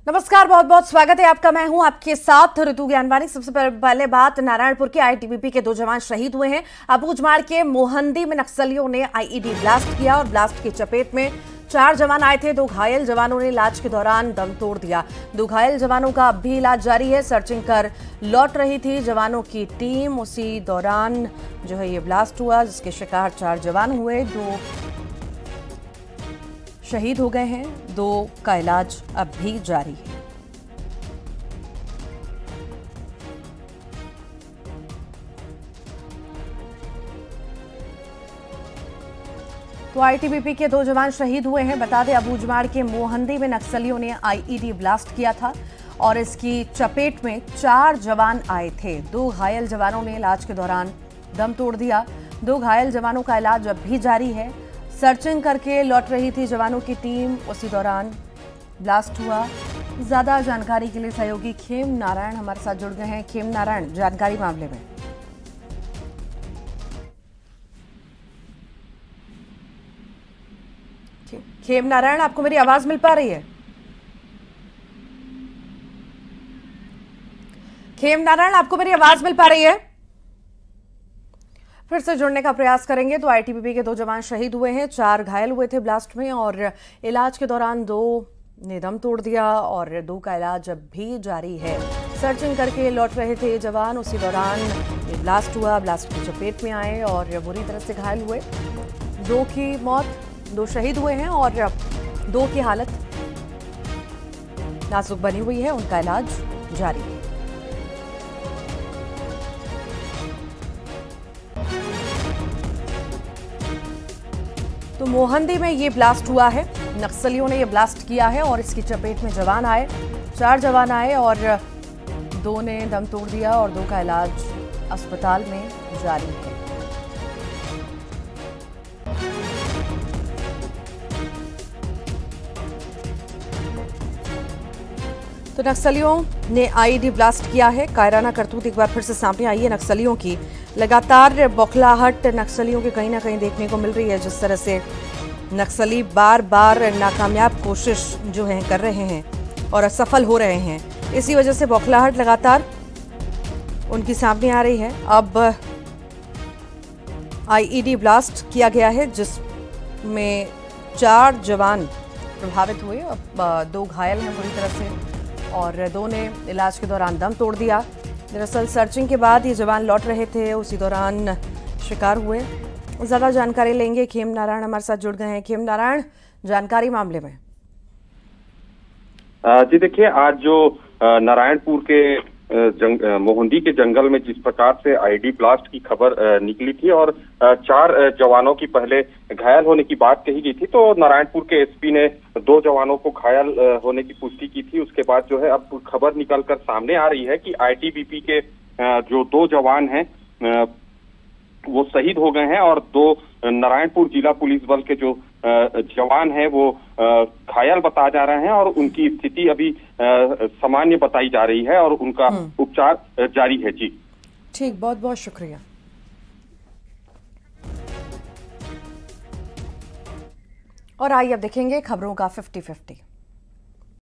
नमस्कार, बहुत बहुत स्वागत है आपका। मैं हूं आपके साथ ऋतु ज्ञानवानी। सबसे पहले बात, नारायणपुर के आईटीबीपी के 2 जवान शहीद हुए हैं। अबूझमाड़ के मोहंदी में नक्सलियों ने आईईडी ब्लास्ट किया और ब्लास्ट की चपेट में 4 जवान आए थे। 2 घायल जवानों ने इलाज के दौरान दम तोड़ दिया। 2 घायल जवानों का अब भी इलाज जारी है। सर्चिंग कर लौट रही थी जवानों की टीम, उसी दौरान जो है ये ब्लास्ट हुआ, जिसके शिकार 4 जवान हुए। 2 शहीद हो गए हैं, 2 का इलाज अब भी जारी है। तो आईटीबीपी के 2 जवान शहीद हुए हैं। बता दें, अबूझमाड़ के मोहंदी में नक्सलियों ने आईईडी ब्लास्ट किया था और इसकी चपेट में 4 जवान आए थे। 2 घायल जवानों ने इलाज के दौरान दम तोड़ दिया। 2 घायल जवानों का इलाज अब भी जारी है। सर्चिंग करके लौट रही थी जवानों की टीम, उसी दौरान ब्लास्ट हुआ। ज्यादा जानकारी के लिए सहयोगी खेम नारायण हमारे साथ जुड़ गए हैं। खेम नारायण, जानकारी मामले में। खेम नारायण, आपको मेरी आवाज मिल पा रही है? खेम नारायण, आपको मेरी आवाज मिल पा रही है? फिर से जुड़ने का प्रयास करेंगे। तो आईटीबीपी के 2 जवान शहीद हुए हैं, 4 घायल हुए थे ब्लास्ट में और इलाज के दौरान 2 ने दम तोड़ दिया और 2 का इलाज अब भी जारी है। सर्चिंग करके लौट रहे थे जवान, उसी दौरान ये ब्लास्ट हुआ। ब्लास्ट की चपेट में आए और बुरी तरह से घायल हुए। 2 की मौत, 2 शहीद हुए हैं और 2 की हालत नाजुक बनी हुई है, उनका इलाज जारी है। तो मोहंदी में ये ब्लास्ट हुआ है, नक्सलियों ने ये ब्लास्ट किया है और इसकी चपेट में जवान आए। 4 जवान आए और 2 ने दम तोड़ दिया और 2 का इलाज अस्पताल में जारी है। तो नक्सलियों ने आईईडी ब्लास्ट किया है। कायराना करतूत एक बार फिर से सामने आई है नक्सलियों की। लगातार बौखलाहट नक्सलियों की कहीं ना कहीं देखने को मिल रही है। जिस तरह से नक्सली बार बार नाकामयाब कोशिश जो है कर रहे हैं और असफल हो रहे हैं, इसी वजह से बौखलाहट लगातार उनकी सामने आ रही है। अब आईईडी ब्लास्ट किया गया है जिसमें 4 जवान प्रभावित हुए। अब 2 घायल हैं बुरी तरह से और 2 ने इलाज के दौरान दम तोड़ दिया। दरअसल सर्चिंग के बाद ये जवान लौट रहे थे, उसी दौरान शिकार हुए। ज्यादा जानकारी लेंगे, खेम नारायण हमारे साथ जुड़ गए हैं। खेम नारायण, जानकारी मामले में। जी देखिए, आज जो नारायणपुर के मोहंदी के जंगल में जिस प्रकार से आईडी ब्लास्ट की खबर निकली थी और 4 जवानों की पहले घायल होने की बात कही गई थी, तो नारायणपुर के एसपी ने 2 जवानों को घायल होने की पुष्टि की थी। उसके बाद जो है अब खबर निकलकर सामने आ रही है कि आईटीबीपी के जो 2 जवान हैं वो शहीद हो गए हैं और 2 नारायणपुर जिला पुलिस बल के जो जवान हैं वो घायल बताए जा रहे हैं और उनकी स्थिति अभी सामान्य बताई जा रही है और उनका उपचार जारी है। जी ठीक, बहुत बहुत शुक्रिया। और आइए अब देखेंगे खबरों का 50-50।